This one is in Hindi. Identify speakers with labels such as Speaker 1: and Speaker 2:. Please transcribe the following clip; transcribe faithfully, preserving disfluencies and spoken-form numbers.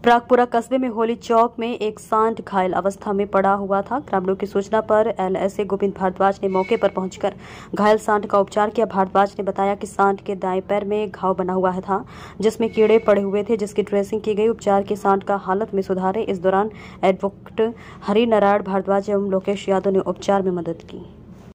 Speaker 1: प्रागपुरा कस्बे में होली चौक में एक सांड घायल अवस्था में पड़ा हुआ था। ग्रामीणों की सूचना पर एलएसए गोविंद भारद्वाज ने मौके पर पहुंचकर घायल सांड का उपचार किया। भारद्वाज ने बताया कि सांड के दाएं पैर में घाव बना हुआ था जिसमें कीड़े पड़े हुए थे, जिसकी ड्रेसिंग की गई। उपचार के सांड का हालत में सुधार है। इस दौरान एडवोकेट हरिनारायण भारद्वाज एवं लोकेश यादव ने उपचार में मदद की।